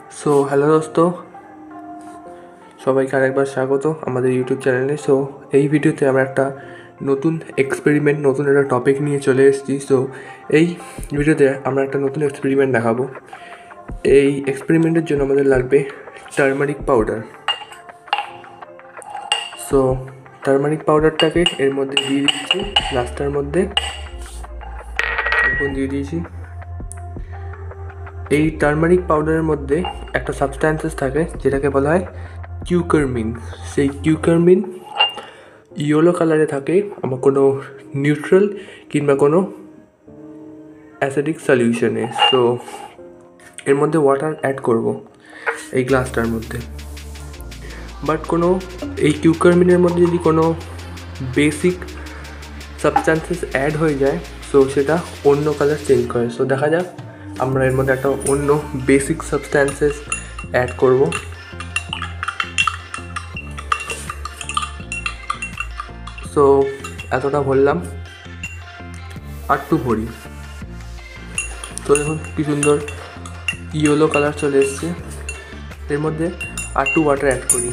Hello দোস্ত, সবাইকে আরেকবার স্বাগত আমাদের ইউটিউব চ্যানেলে। এই ভিডিওতে আমরা একটা নতুন এক্সপেরিমেন্ট, নতুন একটা টপিক নিয়ে চলে এসেছি। এই ভিডিওতে আমরা একটা নতুন এক্সপেরিমেন্ট দেখাবো। এই এক্সপেরিমেন্টের জন্য আমাদের লাগবে টারমারিক পাউডার। টারমারিক পাউডারটাকে এর মধ্যে দিয়ে দিচ্ছি, গ্লাসটার মধ্যে এখন দিয়ে দিয়েছি। এই টারমারিক পাউডারের মধ্যে একটা সাবস্ট্যান্সেস থাকে যেটাকে বলা হয় কিউকারমিন। সেই কিউকারমিন ইয়েলো কালারে থাকে, আমার কোনো নিউট্রাল কিংবা কোনো অ্যাসিডিক সলিউশনে। এর মধ্যে ওয়াটার অ্যাড করব এই গ্লাসটার মধ্যে। বাট এই কিউকারমিনের মধ্যে যদি কোনো বেসিক সাবস্ট্যান্সেস অ্যাড হয়ে যায়, সেটা অন্য কালার চেঞ্জ করে। দেখা যাক, আমরা এর মধ্যে একটা অন্য বেসিক সাবস্ট্যান্সেস অ্যাড করব। এতটা ভরলাম, আর একটু ভরি। দেখুন কি সুন্দর ইয়েলো কালার চলে এসছে। এর মধ্যে আর একটু ওয়াটার অ্যাড করি।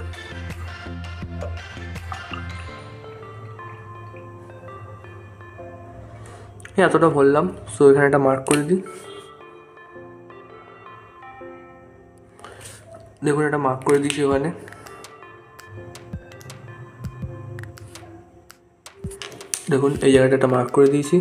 এতটা ভরলাম। এখানে একটা মার্ক করে দিই। দেখুন, একটা মার্ক করে দিয়েছি ওখানে। দেখুন, এই জায়গাটা একটা মার্ক করে দিয়েছি।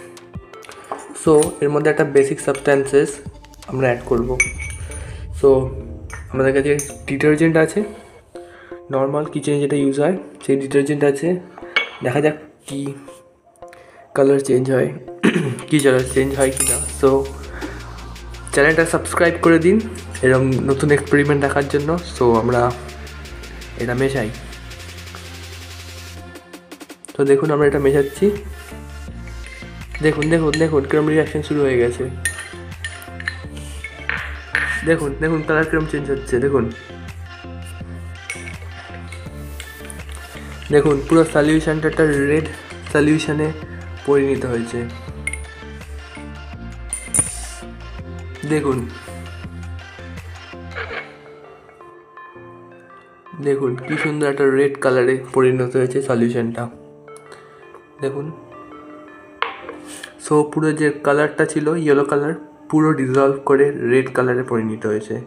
এর মধ্যে একটা বেসিক সাবস্ট্যান্সেস আমরা অ্যাড করব। আমাদের কাছে ডিটারজেন্ট আছে, নর্মাল কিচেনে যেটা ইউজ হয় সেই ডিটারজেন্ট আছে। দেখা যাক কি কালার চেঞ্জ হয়, কী কালার চেঞ্জ হয় কি না। চ্যানেলটা সাবস্ক্রাইব করে দিন এরকম নতুন এক্সপেরিমেন্ট দেখার জন্য। আমরা এটা মেশাই। দেখুন, আমরা এটা মেশাচ্ছি। দেখুন দেখুন দেখুন কিরম রিয়াকশন শুরু হয়ে গেছে। দেখুন দেখুন কালার কিরম চেঞ্জ হচ্ছে। দেখুন দেখুন পুরো সলিউশনটা একটা রেড সলিউশনে পরিণত হয়েছে। দেখুন দেখুন কি সুন্দর একটা রেড কালারে পরিণত হয়েছে সলিউশনটা। দেখুন, পুরো যে কালারটা ছিল ইয়েলো কালার, পুরো ডিজলভ করে রেড কালারে পরিণত হয়েছে।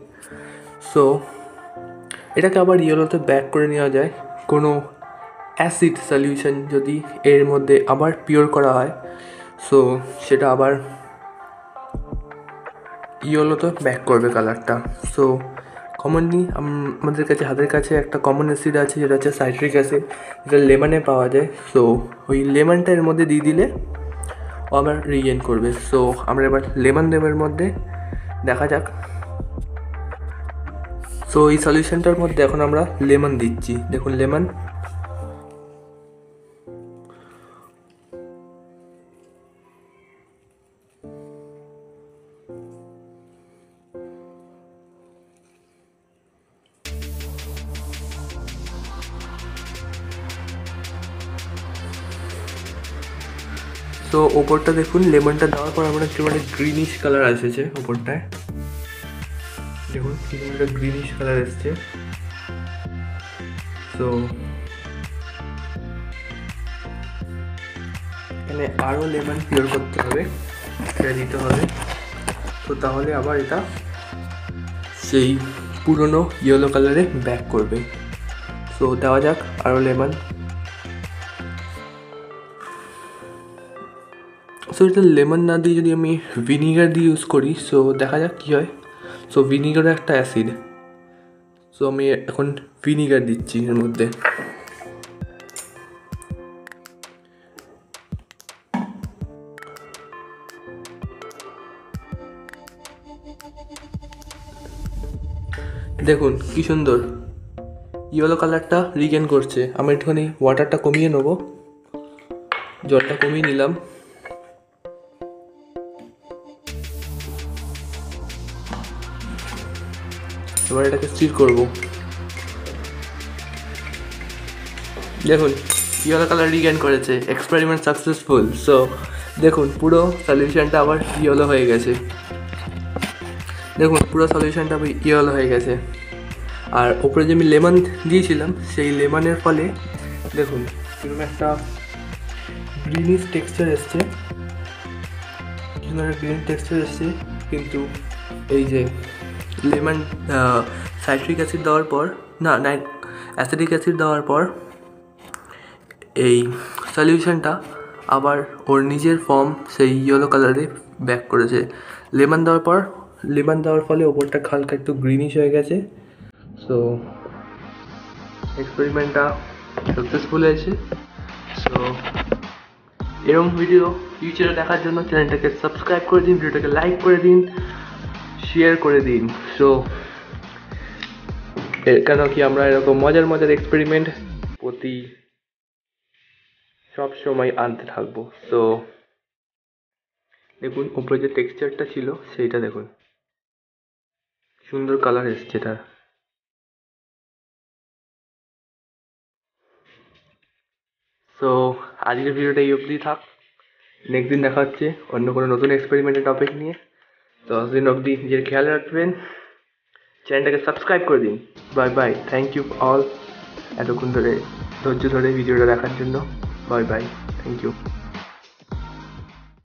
এটাকে আবার ইয়েলোতে ব্যাক করে নেওয়া যায়। কোনো অ্যাসিড সলিউশন যদি এর মধ্যে আবার পিওর করা হয়, সেটা আবার ইয়েলোতে ব্যাক করবে কালারটা। কমনলি আমাদের কাছে হাতের কাছে একটা কমন অ্যাসিড আছে, যেটা হচ্ছে সাইট্রিক অ্যাসিড, যেটা লেমনে পাওয়া যায়। ওই লেমনটা এর মধ্যে দিয়ে দিলে ও আবার রিগেন করবে। আমরা এবার লেমন দেব এর মধ্যে, দেখা যাক। এই সলিউশনটার মধ্যে এখন আমরা লেমন দিচ্ছি। দেখুন লেমন, ওপরটা দেখুন লেমনটা দেওয়ার পর আমরা একেবারে গ্রিনিশ কালার এসেছে ওপরটায়। দেখুন কি একটা গ্রিনিশ কালার এসছে। এখানে আরও লেমন পিওর করতে হবে, সেটা দিতে হবে। তাহলে আবার এটা সেই পুরনো ইয়েলো কালারে ব্যাক করবে। দেওয়া যাক আরও লেমন। এটা লেমন না দিয়ে যদি আমি ভিনিগার দিয়ে ইউজ করি, দেখা যাক কী হয়। ভিনিগারও একটা অ্যাসিড। আমি এখন ভিনিগার দিচ্ছি এর মধ্যে। দেখুন কি সুন্দর ইয়েলো কালারটা রিগেন করছে। আমি একটুখানি ওয়াটারটা কমিয়ে নেবো, জলটা কমিয়ে নিলাম। এবার এটাকে স্টির করবো। দেখুন ইয়েলো কালার রিগেন করেছে, এক্সপেরিমেন্ট সাকসেসফুল। দেখুন পুরো সলিউশনটা আবার ইয়েলো হয়ে গেছে। দেখুন পুরো সলিউশনটা ইয়েলো হয়ে গেছে। আর ওপরে যে আমি লেমন দিয়েছিলাম সেই লেমনের ফলে দেখুন এরকম একটা গ্রিনিশ টেক্সচার এসছে, গ্রিন টেক্সচার এসছে। কিন্তু এই যে লেমন সাইট্রিক অ্যাসিড দেওয়ার পর অ্যাসিডিক অ্যাসিড দেওয়ার পর এই সলিউশনটা আবার ওর নিজের ফর্ম সেই ইয়েলো কালারে ব্যাক করেছে। লেমন দেওয়ার ফলে ওপরটা হালকা একটু গ্রিনিশ হয়ে গেছে। সো এক্সপেরিমেন্টটা সাকসেসফুল হয়েছে। সো এরকম ভিডিও ফিউচারে দেখার জন্য চ্যানেলটাকে সাবস্ক্রাইব করে দিন, ভিডিওটাকে লাইক করে দিন, শেয়ার করে দিন। সো কেন কি আমরা এরকম মজার এক্সপেরিমেন্ট সব সময় আনতে থাকবো। সো দেখুন উপরে যে টেক্সচারটা ছিল সেইটা দেখুন, সুন্দর কালার এসছে তার। সো আজকের ভিডিওটা এই অবধি থাক, নেক্সট দিন দেখা হচ্ছে অন্য কোনো নতুন এক্সপেরিমেন্টের টপিক নিয়ে। তো দিন অবধি নিজের খেয়াল রাখবেন, চ্যানেলটাকে সাবস্ক্রাইব করে দিন। Bye bye, thank you all এতক্ষণ ধরে ধৈর্য ধরে ভিডিওটা দেখার জন্য। Bye bye, thank you.